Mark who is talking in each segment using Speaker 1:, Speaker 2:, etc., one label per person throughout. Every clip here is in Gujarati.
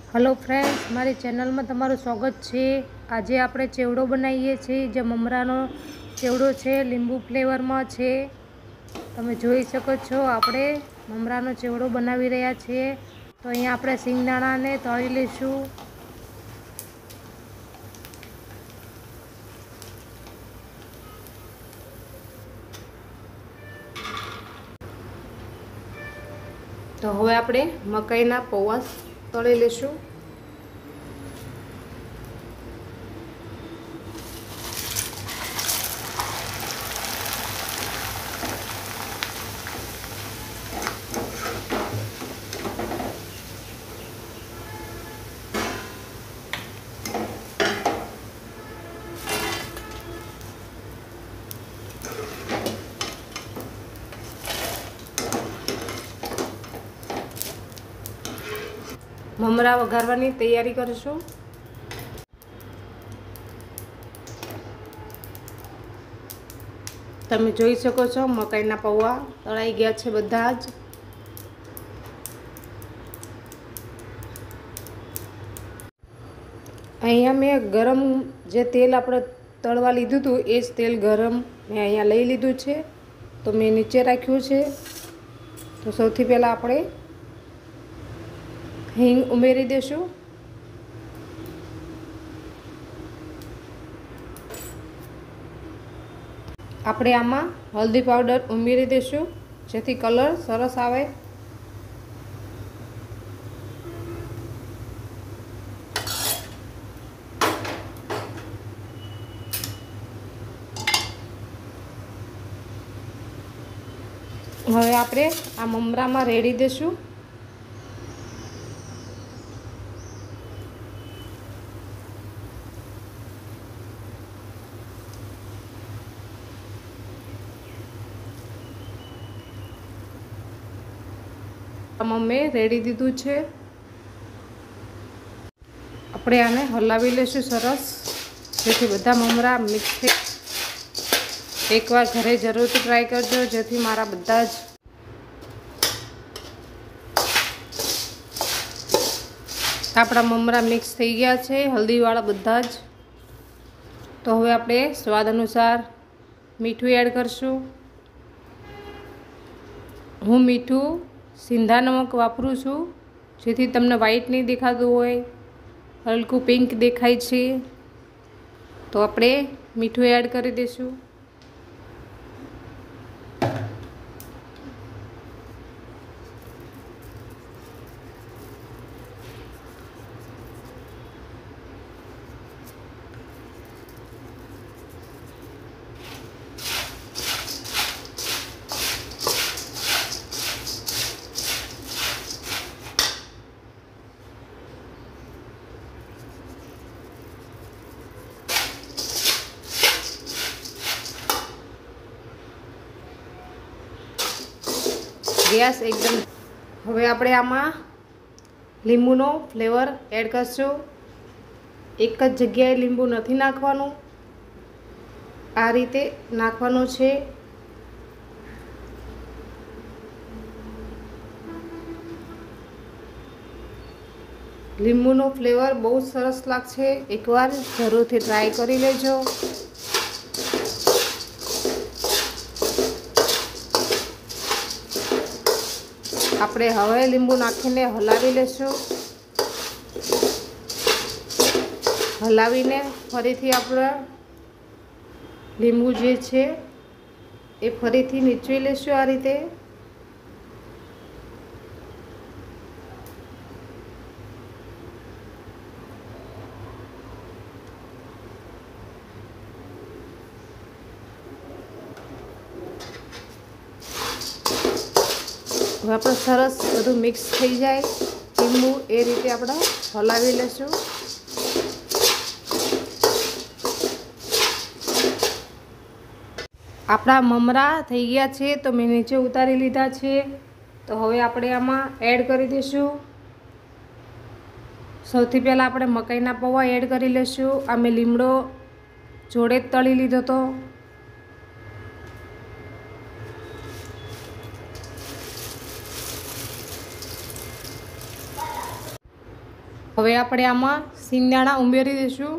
Speaker 1: हेलो फ्रेंड्स, मारी चेनल में तमारुं स्वागत है। आज आपणे चेवड़ो बनावीए छीए जे ममरानो चेवड़ो छे, લીંબુ फ्लेवर में छे। तमे जोई शको छो आपणे ममरानो चेवड़ो बनावी रह्या छीए। तो अहींया आपणे सींगदाणा ने तળી लेशुं। तो हवे आपणे मकाईना पौवा तળી लेशुं। ममरा वघारवानी तैयारी करशुं। तमे जोई शको छो मकाईना पौवा तळाई गया छे बधा ज। अहींया मैं गरम जे तेल आपणे तळवा लीधुं हतुं ए ज तेल गरम मैं अहींया लई लीधुं छे। तो मैं नीचे राख्युं छे। तो सौथी पहेला आपणे हींग उमेरी देशुं। આપણે આમાં હલ્દી પાવડર ઉમેરી દઈશું જેથી કલર સરસ આવે। હવે આપણે આ મમરામાં રેડી દઈશું। આમાં મેં રેડી દીધું છે। આપણે આને હલાવી લેશું સરસ જેથી બધા મમરા મિક્સ થઈ। એકવાર ઘરે જરૂરથી ટ્રાય કરજો જેથી મારા બધા જ આપણા મમરા મિક્સ થઈ ગયા છે હલ્દીવાળા બધા જ। તો હવે આપણે સ્વાદ અનુસાર મીઠું એડ કરશું। હું મીઠું સિંધા નમક વાપરું છું જેથી તમને વ્હાઈટ નહીં દેખાતું હોય, હલકું પિંક દેખાય છે। તો આપણે મીઠું એડ કરી દઈશું। गैस एकदम हवे आपणे आमां લીંબુનો फ्लेवर एड करशुं। एक ज जग्याए લીંબુ નથી નાખવાનું, आ रीते नाखवानुं छे। લીંબુનો फ्लेवर बहुत सरस लागशे, एकवार जरूरथी ट्राय करी लेजो। આપણે હવે લીંબુ નાખીને હલાવી લેશું। હલાવીને ફરીથી આપણે લીંબુ જે છે એ ફરીથી નીચવી લેશું આ રીતે। હવે આપણે સરસ બધું મિક્સ થઈ જાય લીંબુ એ રીતે આપણે હલાવી લેશું। આપણા મમરા થઈ ગયા છે તો મેં નીચે ઉતારી લીધા છે। તો હવે આપણે આમાં એડ કરી દઈશું। સૌથી પહેલાં આપણે મકાઈના પૌવા એડ કરી લઈશું। આ મેં લીમડો જોડે જ તળી લીધો હતો। હવે આપણે આમાં સિંગદાણા ઉમેરી દઈશું।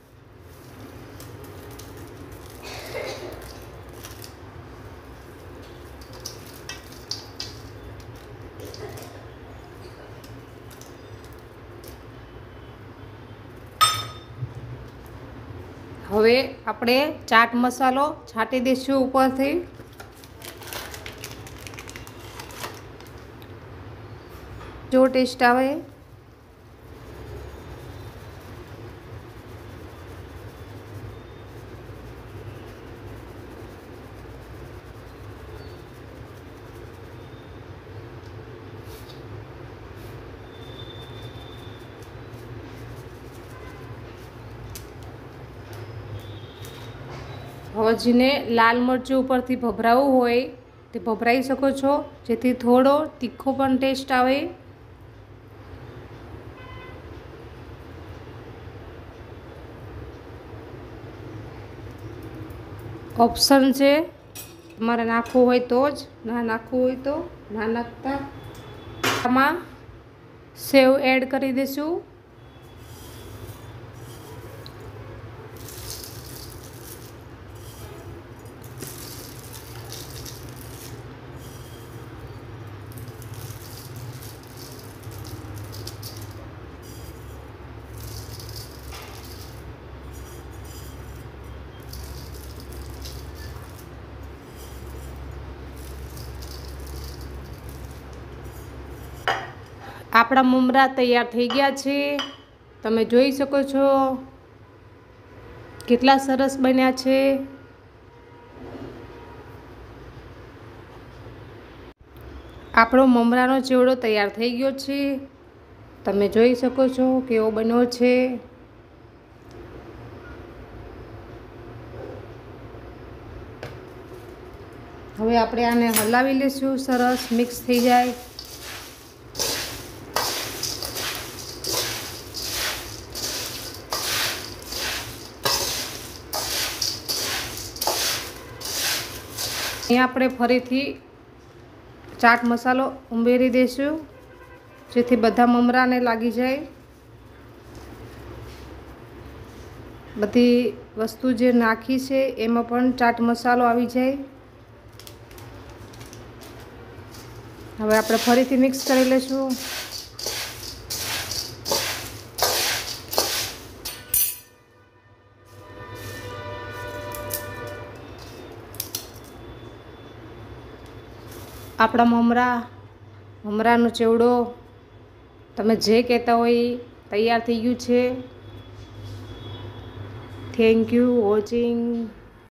Speaker 1: હવે આપણે ચાટ મસાલો છાંટી દઈશું ઉપરથી। जो टेस्ट आवे। હવે જેને લાલ મરચું ઉપરથી ભભરાવું હોય તે ભભરાઈ શકો છો, જેથી થોડો તીખો પણ ટેસ્ટ આવે। ऑप्शन છે, તમારે નાખવું હોય તો જ, ના નાખવું હોય તો ના નાખતા। આમાં સેવ એડ કરી દઈશું। આપણા મમરા તૈયાર થઈ ગયા છે, તમે જોઈ શકો છો કેટલા સરસ બન્યા છે। આપણો મમરાનો ચેવડો તૈયાર થઈ ગયો છે, તમે જોઈ શકો છો કેવો બન્યો છે। હવે આપણે આને હલાવી લઈશું, સરસ મિક્સ થઈ જાય। અહીં આપણે ફરીથી ચાટ મસાલો ઉમેરી દઈશું, જેથી બધા મમરાને લાગી જાય। બધી વસ્તુ જે નાખી છે એમાં પણ ચાટ મસાલો આવી જાય। હવે આપણે ફરીથી મિક્સ કરી લઈશું। આપણા મમરાનો ચેવડો તમે જે કહેતા હોય તૈયાર થઈ ગયું છે। Thank you watching.